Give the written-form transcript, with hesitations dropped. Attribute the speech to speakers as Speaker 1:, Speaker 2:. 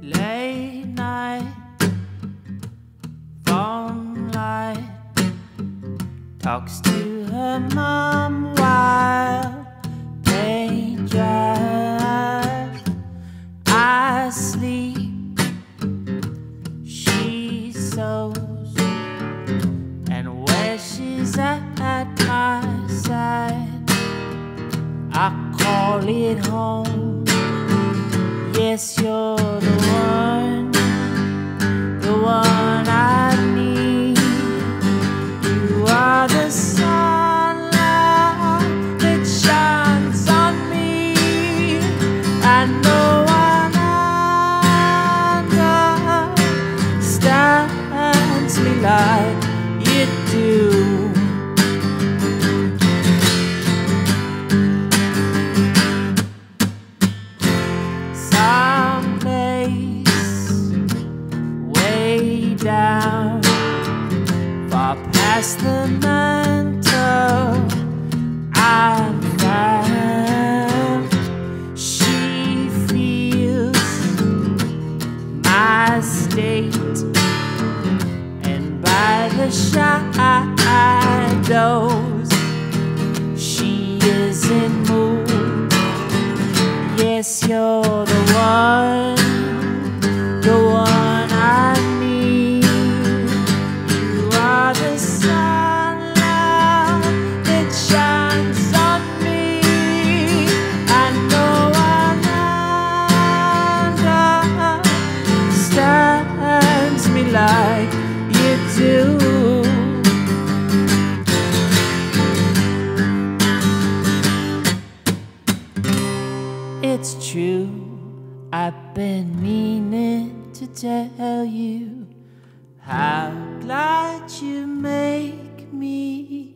Speaker 1: Late night phone light talks to her mom while paint dries. I sleep, she sews, and where she's at my side, I call it home. Yes, you're the one I need. You are the sunlight that shines on me, and no one understands me like you do. Down, far past the mantle, I'm found. She feels my state, and by the shadows, she is in mood. Yes, you're the one I need. You are the sunlight that shines on me, and no one understands me like you do. It's true, I've been meaning to tell you how glad you make me.